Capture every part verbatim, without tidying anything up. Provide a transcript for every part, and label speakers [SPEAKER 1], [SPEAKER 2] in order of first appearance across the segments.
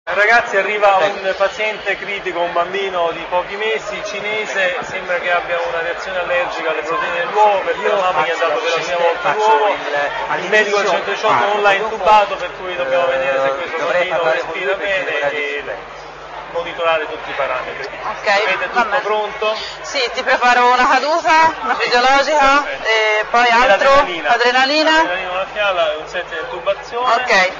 [SPEAKER 1] Ragazzi, arriva un paziente critico, un bambino di pochi mesi, cinese, sembra che abbia una reazione allergica alle proteine dell'uovo perché la mamma gli ha dato per la prima volta l'uovo, il medico del centodiciotto non l'ha intubato, per cui dobbiamo vedere se questo bambino respira bene e monitorare tutti i parametri.
[SPEAKER 2] Ok,
[SPEAKER 1] avete tutto
[SPEAKER 2] vabbè.
[SPEAKER 1] pronto?
[SPEAKER 2] Sì, ti preparo una caduta, una fisiologica e poi
[SPEAKER 1] E
[SPEAKER 2] altro,
[SPEAKER 1] l'adrenalina.
[SPEAKER 2] adrenalina.
[SPEAKER 1] L'adrenalina, una fiala e un set di intubazione.
[SPEAKER 2] Ok.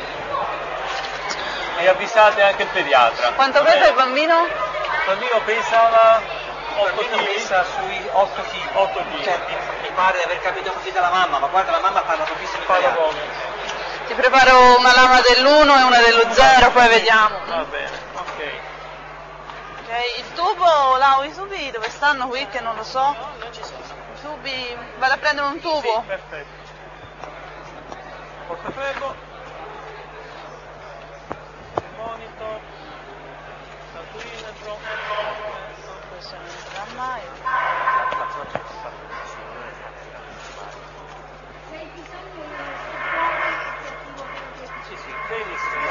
[SPEAKER 1] E avvisate anche il pediatra.
[SPEAKER 2] Quanto pesa il bambino?
[SPEAKER 1] Il bambino pesava otto chili.
[SPEAKER 3] Pesa sui otto chili.
[SPEAKER 1] otto chili.
[SPEAKER 3] Cioè, mi, mi pare di aver capito così dalla mamma, ma guarda, la mamma parla pochissimo
[SPEAKER 1] Parla
[SPEAKER 3] italiano.
[SPEAKER 1] poco.
[SPEAKER 2] Ti preparo una lama dell'uno e una dello zero, poi vediamo.
[SPEAKER 1] Va bene, ok.
[SPEAKER 2] Ok, il tubo, Lau, i tubi dove stanno qui che non lo so?
[SPEAKER 1] No, non ci sono.
[SPEAKER 2] I tubi, vado a prendere un tubo?
[SPEAKER 1] Sì, perfetto. Portaferro. Monitor. Calcolimetro.
[SPEAKER 2] Questo non si fa mai.
[SPEAKER 1] Sì, sì, benissimo.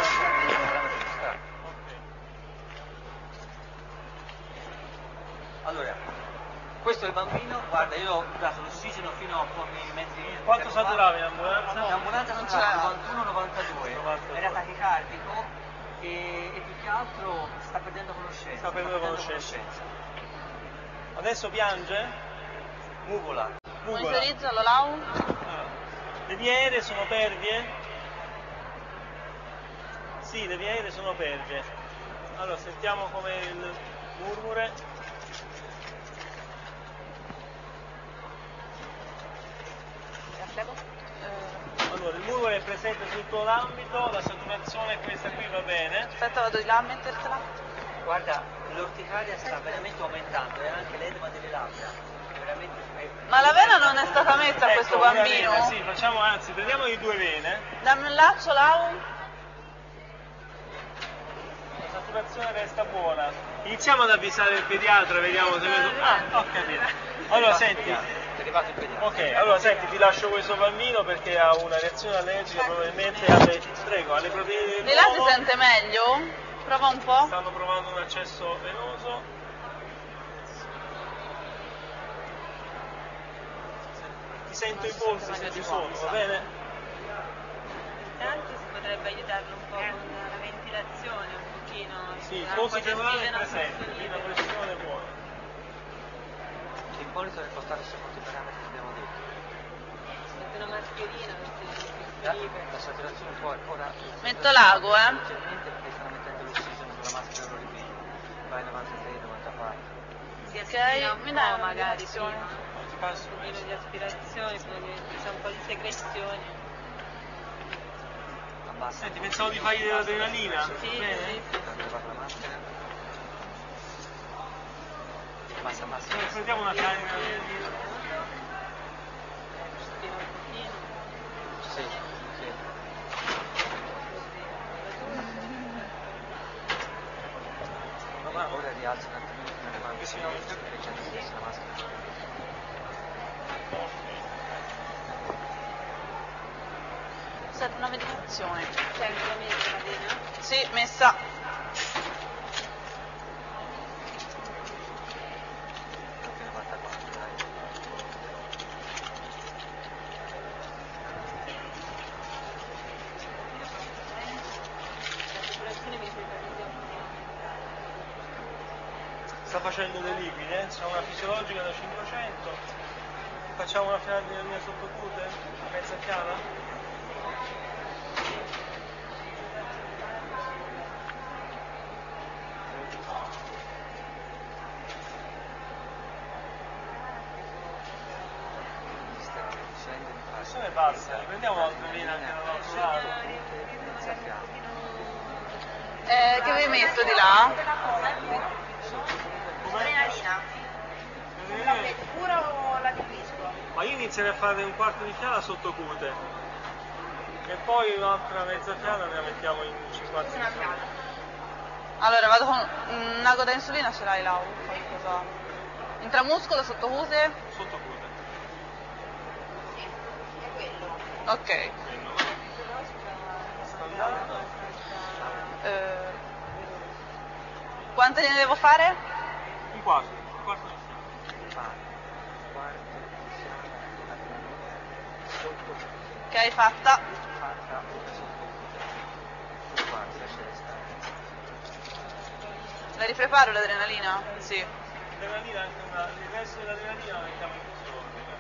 [SPEAKER 3] Allora, questo è il bambino, guarda, io ho dato l'ossigeno fino a pochi metri.
[SPEAKER 1] Quanto saturava in ambulanza?
[SPEAKER 3] In ambulanza non c'era novantuno novantadue,
[SPEAKER 1] novantadue.
[SPEAKER 3] era tachicardico e, e più che altro sta perdendo conoscenza.
[SPEAKER 1] Sta perdendo conoscenza. Adesso piange?
[SPEAKER 3] Mugola.
[SPEAKER 1] Mugola.
[SPEAKER 2] Monitorizzalo, Lau.
[SPEAKER 1] Ah. Le vie aeree sono pervie? Sì, le vie aeree sono pervie. Allora, sentiamo come il murmure. Allora, il murmure è presente su tutto l'ambito, la saturazione è questa qui, va bene.
[SPEAKER 2] Aspetta, vado di là a mettertela.
[SPEAKER 3] Guarda, l'orticaria sta veramente aumentando e anche l'edema delle labbra. È veramente... è-
[SPEAKER 2] Ma la vena non è stata messa a questo
[SPEAKER 1] Ecco, una
[SPEAKER 2] bambino?
[SPEAKER 1] vena, sì, facciamo, anzi, prendiamo le due vene.
[SPEAKER 2] Dammi un laccio, Lau.
[SPEAKER 1] La saturazione resta buona. Iniziamo ad avvisare il pediatra, vediamo se... Ah, ho capito. Allora, senti...
[SPEAKER 3] È arrivato il pediatra.
[SPEAKER 1] Ok, allora senti, ti lascio questo bambino perché ha una reazione allergica probabilmente alle, prego, alle proteine
[SPEAKER 2] Di là si
[SPEAKER 1] dell'uovo.
[SPEAKER 2] sente meglio? Prova un po'.
[SPEAKER 1] Stanno provando un accesso venoso. Ti sento i polsi se ci sono, va bene?
[SPEAKER 4] Intanto si potrebbe aiutarlo un po' con la ventilazione, un pochino.
[SPEAKER 1] Sì, il
[SPEAKER 4] un
[SPEAKER 1] polso
[SPEAKER 4] po' di
[SPEAKER 1] generale è
[SPEAKER 4] ossigeno
[SPEAKER 1] presente,
[SPEAKER 4] assolutamente.
[SPEAKER 1] quindi la pressione è buona.
[SPEAKER 3] Il monitor è portato secondo i parametri che abbiamo detto.
[SPEAKER 4] Mette una mascherina, mette
[SPEAKER 3] La,
[SPEAKER 4] il
[SPEAKER 3] la saturazione poi ora...
[SPEAKER 2] Metto l'ago, eh.
[SPEAKER 3] Leggermente perché stanno mettendo l'ossigeno sulla maschera orolibile. Vai novantatré, novantaquattro.
[SPEAKER 4] si
[SPEAKER 2] Ok,
[SPEAKER 4] aspira un
[SPEAKER 2] mi dai
[SPEAKER 4] po'
[SPEAKER 2] una
[SPEAKER 4] magari
[SPEAKER 2] direzione?
[SPEAKER 4] prima.
[SPEAKER 1] Ti passo
[SPEAKER 4] Un pochino di aspirazione, prima che c'è un po' di secrezione.
[SPEAKER 3] Abbassa.
[SPEAKER 1] Senti, pensavo di fargli dell'adrenalina.
[SPEAKER 4] Sì,
[SPEAKER 1] Bene?
[SPEAKER 4] sì, sì.
[SPEAKER 3] Quando levare la maschera. Abbassa, abbassa.
[SPEAKER 1] Allora, prendiamo una carica di...
[SPEAKER 4] Respira un pochino.
[SPEAKER 3] Sì, sì. Ma ora rialza un attimino prima di levare
[SPEAKER 1] Sì,
[SPEAKER 3] la leggendo la maschera.
[SPEAKER 2] Serve una ventilazione.
[SPEAKER 4] C'è anche la messa la vena?
[SPEAKER 2] Sì, messa.
[SPEAKER 3] novantaquattro, dai.
[SPEAKER 4] La saturazione mi sembra che sia un
[SPEAKER 1] Sta facendo dei liquidi, eh? C'è una fisiologica da cinquecento. Facciamo una fiala di linea sottocute? Mezza fiala? La pressione è bassa, riprendiamo l'altra vena anche dall'altro lato.
[SPEAKER 2] Eh, che vi metto di là?
[SPEAKER 4] adrenalina.
[SPEAKER 1] Eh,
[SPEAKER 4] Pura o la diminuisco?
[SPEAKER 1] Ma io inizierei a fare un quarto di fiala sottocute e poi un'altra mezza fiala ne la mettiamo in cinquanta secondi.
[SPEAKER 2] Allora, vado con una coda insulina, ce l'hai, Lau? Qualcosa? Intramuscolo, sottocute?
[SPEAKER 1] Sottocute.
[SPEAKER 4] È quello.
[SPEAKER 2] Ok.
[SPEAKER 1] Quello. Sta andando.
[SPEAKER 2] Eh, Quante ne devo fare?
[SPEAKER 1] Un quarto, un quarto di fiamme.
[SPEAKER 2] Ok, fatta. La ripreparo l'adrenalina? Sì.
[SPEAKER 1] L'adrenalina, anche una, il resto dell'adrenalina la mettiamo in questo ordine.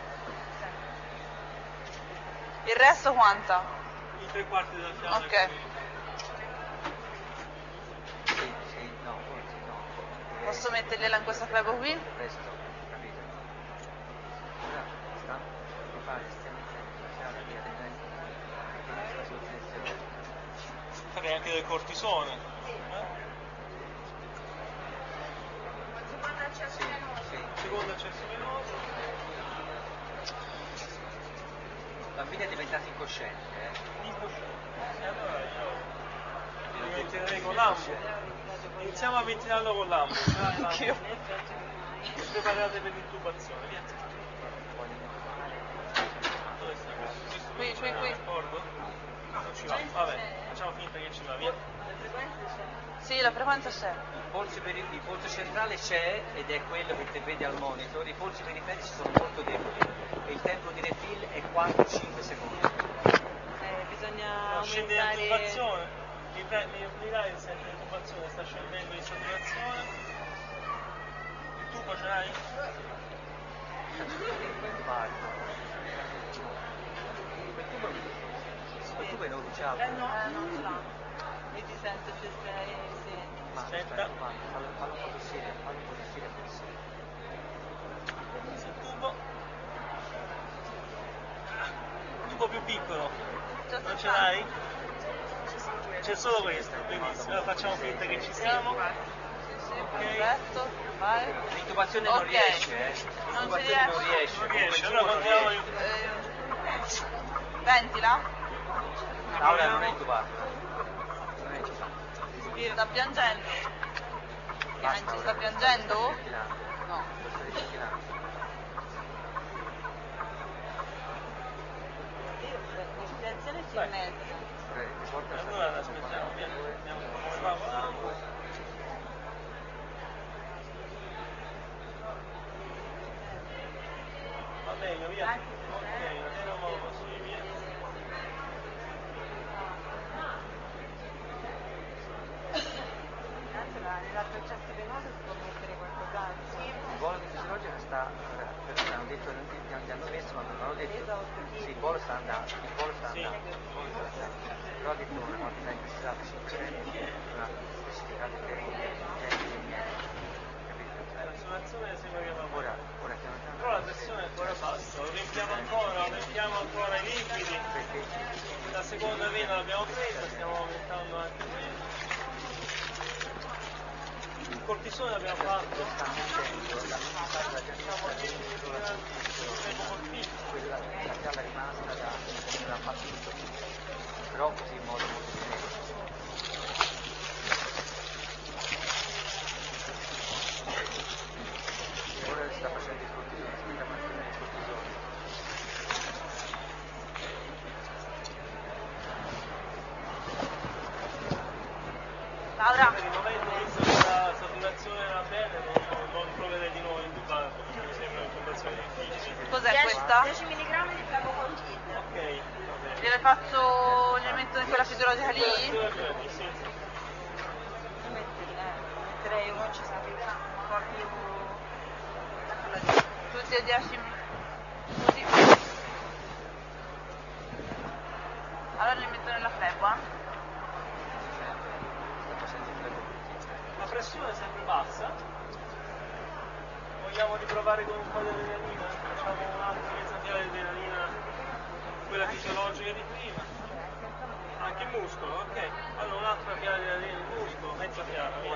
[SPEAKER 2] Il resto quanta?
[SPEAKER 1] I tre quarti della fiamma.
[SPEAKER 2] Ok.
[SPEAKER 3] Sì, sì, no, forse no.
[SPEAKER 2] Posso mettergliela in questa flebo qui?
[SPEAKER 3] Il resto, capito? Ora sta per fare stiamo iniziando via della
[SPEAKER 1] Farei anche del cortisone. Eh?
[SPEAKER 3] Sì, sì.
[SPEAKER 1] Secondo accesso venoso.
[SPEAKER 3] Il bambino è diventato incosciente, eh?
[SPEAKER 1] Incosciente. E allora io mi ventilerei con l'ambo. Iniziamo a ventilarlo con l'ambo.
[SPEAKER 2] Anch'io.
[SPEAKER 1] Preparate per l'intubazione, via. Dove sta?
[SPEAKER 2] Qui, qui, qui.
[SPEAKER 1] D'accordo? Non ci va. Vabbè, facciamo finta che ci va, via.
[SPEAKER 2] Sì, la frequenza c'è.
[SPEAKER 3] Il polso, peri- il polso centrale c'è ed è quello che te vedi al monitor, i polsi periferici sono molto deboli e il tempo di refill è quattro cinque secondi.
[SPEAKER 4] Eh, bisogna
[SPEAKER 1] Scende
[SPEAKER 4] aumentare...
[SPEAKER 1] l'intubazione, mi dirai se l'intubazione sta scendendo in saturazione. Il tubo ce l'hai?
[SPEAKER 3] Guarda. Quel tubo, quel tubo è non luciato.
[SPEAKER 4] Eh no, non ce l'ha. Io ti sento se sei... Sì.
[SPEAKER 3] Ma
[SPEAKER 1] Aspetta.
[SPEAKER 3] fallo, fallo, fallo un po' tossire, fallo un po' tossire forse.
[SPEAKER 1] Il tubo. Un tubo più piccolo. Non ce l'hai? C'è solo questo, quindi allora facciamo finta che ci siamo.
[SPEAKER 2] Perfetto, vai.
[SPEAKER 3] L'intubazione
[SPEAKER 2] Ok.
[SPEAKER 3] non riesce, eh.
[SPEAKER 2] Non ci
[SPEAKER 3] L'intubazione non
[SPEAKER 2] riesce.
[SPEAKER 3] riesce.
[SPEAKER 1] Non
[SPEAKER 3] con
[SPEAKER 1] riesce,
[SPEAKER 3] quel
[SPEAKER 1] allora
[SPEAKER 3] tubo non
[SPEAKER 1] continuiamo
[SPEAKER 3] riesce.
[SPEAKER 2] Eh, ventila?
[SPEAKER 3] Laura non è intubata. Non è intubata.
[SPEAKER 2] Sta piangendo?
[SPEAKER 3] Basta,
[SPEAKER 2] Anzi,
[SPEAKER 3] ora
[SPEAKER 2] sta
[SPEAKER 3] lo
[SPEAKER 2] piangendo?
[SPEAKER 3] sto ritirando.
[SPEAKER 2] No.
[SPEAKER 3] Lo sto ritirando.
[SPEAKER 4] L'ispezione si è messa.
[SPEAKER 3] Ora riporta la
[SPEAKER 1] Allora aspettiamo, via. Vediamo come va con l'ambo. Va meglio, via. Ok, la tiro modo, sì, via.
[SPEAKER 4] Nell'altro accesso venoso si può mettere qualcos'altro.
[SPEAKER 3] Il bolo di fisiologica sta, ora, però hanno detto, gli hanno messo, ma non hanno detto, sì, il bolo sta andando, il bolo sta
[SPEAKER 1] Sì.
[SPEAKER 3] andando, il bolo sta andando, però ha detto una quantità imprecisa cinque cento, non ha specificato il tempo, niente, capito?
[SPEAKER 1] La saturazione sembra che va bene.
[SPEAKER 3] Ora, ora piano piano,
[SPEAKER 1] Però la pressione è ancora bassa, lo riempiamo ancora, aumentiamo ancora i liquidi.
[SPEAKER 3] perché
[SPEAKER 1] La seconda vena l'abbiamo presa, stiamo aumentando anche quella. Il cortisone l'abbiamo fatto.
[SPEAKER 3] sta mettendo la messa della giacca,
[SPEAKER 1] Siamo colpiti.
[SPEAKER 3] quella, la fiamma rimasta da, da partito, però così in modo molto diverso. Ora si sta facendo il cortisone, si sta facendo il cortisone.
[SPEAKER 2] Laura,
[SPEAKER 1] Per il momento, visto che la saturazione va bene, non, non provvedere di nuovo intubato, perché mi sembra un'intubazione difficile.
[SPEAKER 2] cos'è questa?
[SPEAKER 4] dieci milligrammi di flavocontin.
[SPEAKER 1] Ok, va bene.
[SPEAKER 2] Gliele faccio, gliele metto in quella fisiologica lì?
[SPEAKER 1] Quella sì, sì.
[SPEAKER 4] Metterei uno ci sa più un po' più...
[SPEAKER 2] Tutti e dieci minuti. Allora li metto nella flebo, eh?
[SPEAKER 1] La pressione è sempre bassa. Vogliamo riprovare con un po' di adrenalina? Facciamo un'altra mezza fiala di adrenalina, quella fisiologica di prima. Anche il muscolo, ok. Allora un'altra fiala di adrenalina in muscolo, mezza fiala, via.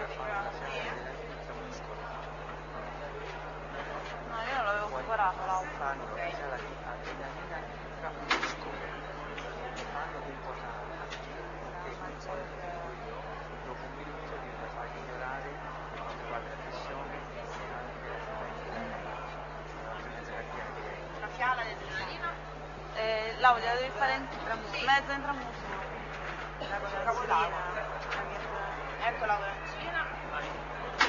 [SPEAKER 2] No, io non l'avevo preparato l'auto.
[SPEAKER 3] Fanno la fiala di adrenalina tra muscolo, fanno composare, e poi dopo un minuto di far migliorare per quanto riguarda la pressione e anche la frequenza cardiaca.
[SPEAKER 4] Una fiala di adrenalina?
[SPEAKER 2] Eh, Laura, gliela devi fare in mezzo intramuscolo.
[SPEAKER 4] La corazzina. Ecco la corazzina.
[SPEAKER 1] Vai.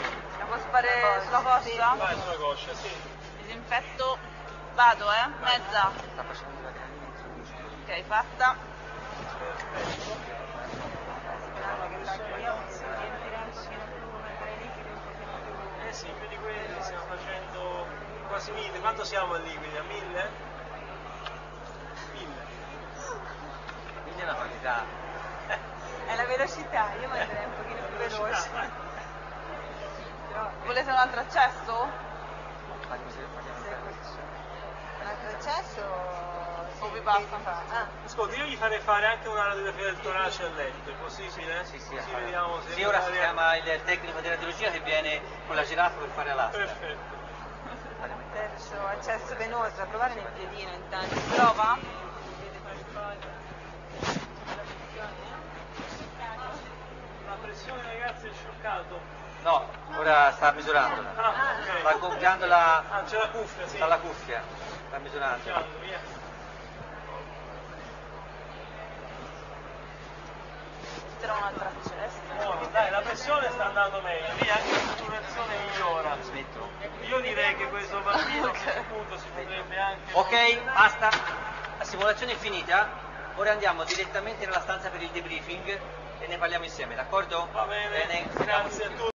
[SPEAKER 2] fare sulla coscia?
[SPEAKER 1] Vai sulla coscia, sì.
[SPEAKER 2] Disinfetto, vado eh, mezza.
[SPEAKER 3] Sta facendo la granina.
[SPEAKER 2] Ok, fatta.
[SPEAKER 1] Eh sì, più di quelli stiamo facendo quasi mille. Quanto siamo a liquidi? A mille? Mille.
[SPEAKER 3] Quindi è una qualità.
[SPEAKER 4] È la velocità, io manderei un pochino più veloce. Però,
[SPEAKER 2] Volete un altro accesso?
[SPEAKER 3] Facciamo
[SPEAKER 4] un altro accesso...
[SPEAKER 2] O vi basta?
[SPEAKER 4] Ah,
[SPEAKER 1] Ascolta, io gli farei fare anche una radiografia del torace a letto, è possibile?
[SPEAKER 3] Sì, sì,
[SPEAKER 1] Così
[SPEAKER 3] fare-
[SPEAKER 1] vediamo se
[SPEAKER 3] sì, ora si
[SPEAKER 1] l'aria-
[SPEAKER 3] chiama il tecnico di radiologia che viene con la giraffa per fare l'asta.
[SPEAKER 1] Perfetto.
[SPEAKER 4] terzo accesso venoso, da provare nel piedino intanto.
[SPEAKER 2] Prova?
[SPEAKER 4] Vede qualcosa. La pressione?
[SPEAKER 1] La pressione ragazzi è scioccato.
[SPEAKER 3] No, ora sta misurando.
[SPEAKER 1] Ah, ok.
[SPEAKER 3] Sta gonfiando la,
[SPEAKER 1] Ah, c'è la cuffia, sì.
[SPEAKER 3] dalla cuffia. Sta misurando.
[SPEAKER 1] Gonfiando, via.
[SPEAKER 2] C'era un altro accesso.
[SPEAKER 1] Buono, dai, la pressione sta andando meglio, via, anche la saturazione migliora.
[SPEAKER 3] Smetto.
[SPEAKER 1] Io direi che questo bambino a questo punto si potrebbe anche...
[SPEAKER 3] Ok, basta. La simulazione è finita. Ora andiamo direttamente nella stanza per il debriefing e ne parliamo insieme, d'accordo?
[SPEAKER 1] Va bene,
[SPEAKER 3] Bene,
[SPEAKER 1] grazie a tutti.